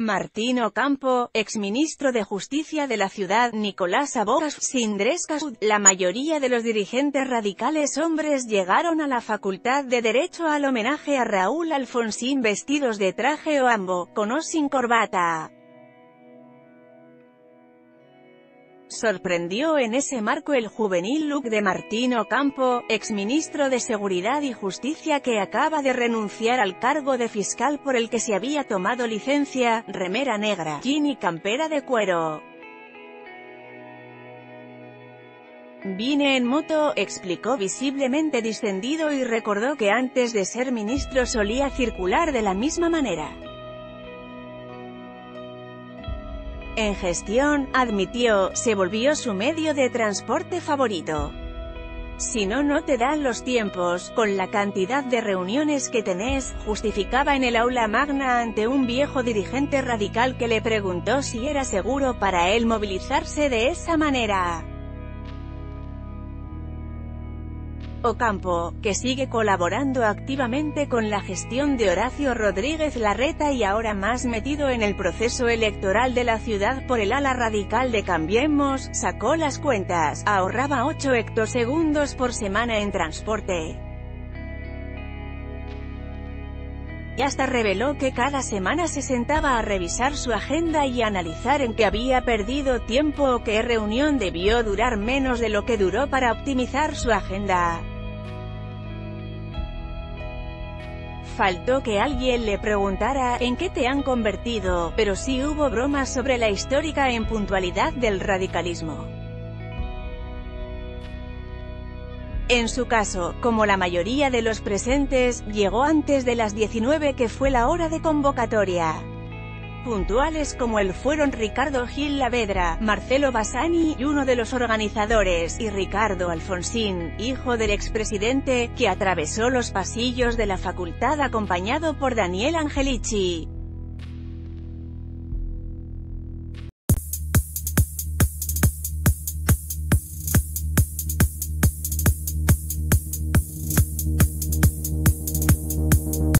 Martín Ocampo, exministro de Justicia de la ciudad, Nicolás Abogas, Sindrescas. La mayoría de los dirigentes radicales hombres llegaron a la Facultad de Derecho al homenaje a Raúl Alfonsín vestidos de traje o ambo, con o sin corbata. Sorprendió en ese marco el juvenil look de Martín Ocampo, exministro de Seguridad y Justicia que acaba de renunciar al cargo de fiscal por el que se había tomado licencia, remera negra, jean y campera de cuero. Vine en moto, explicó visiblemente distendido y recordó que antes de ser ministro solía circular de la misma manera. En gestión, admitió, se volvió su medio de transporte favorito. Si no te dan los tiempos, con la cantidad de reuniones que tenés, justificaba en el aula magna ante un viejo dirigente radical que le preguntó si era seguro para él movilizarse de esa manera. Ocampo, que sigue colaborando activamente con la gestión de Horacio Rodríguez Larreta y ahora más metido en el proceso electoral de la ciudad por el ala radical de Cambiemos, sacó las cuentas, ahorraba 8 hectosegundos por semana en transporte. Y hasta reveló que cada semana se sentaba a revisar su agenda y analizar en qué había perdido tiempo o qué reunión debió durar menos de lo que duró para optimizar su agenda. Faltó que alguien le preguntara, ¿en qué te han convertido?, pero sí hubo bromas sobre la histórica impuntualidad del radicalismo. En su caso, como la mayoría de los presentes, llegó antes de las 19 que fue la hora de convocatoria. Puntuales como él fueron Ricardo Gil Lavedra, Marcelo Bassani, y uno de los organizadores, y Ricardo Alfonsín, hijo del expresidente, que atravesó los pasillos de la facultad acompañado por Daniel Angelici.